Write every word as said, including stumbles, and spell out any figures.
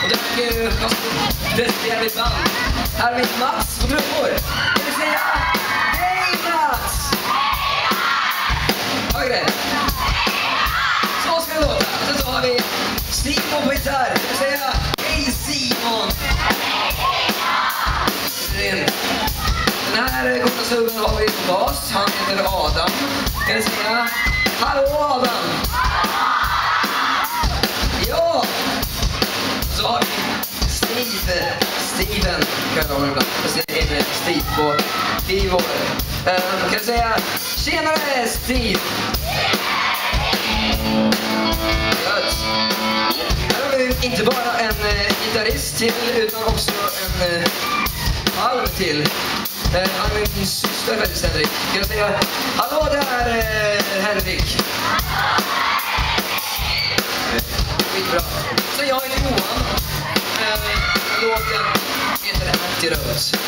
Och jag presenterar mitt band. Här är mitt Mats på trummor. Det vill säga, hej Mats! Högre. Så ska det låta. Sen så har vi Simon på gitarr. Det vill säga, hej Simon! Den här korta snubben har vi på bas. Han heter Adam. Kan jag säga, hallå Adam! Ja! Så har vi Steve, Steven kallar honom ibland. Jag ser en Steve på keyboard. Um, kan jag säga, tjenare Steve! Gött! Här har vi inte bara en uh, gitarrist till utan också en uh, halv till. Uh, han är min syster faktiskt, Henrik. Kan jag säga, hallå där uh, Henrik! Skitbra. Så jag heter Johan. Uh, låten heter Empty Roads.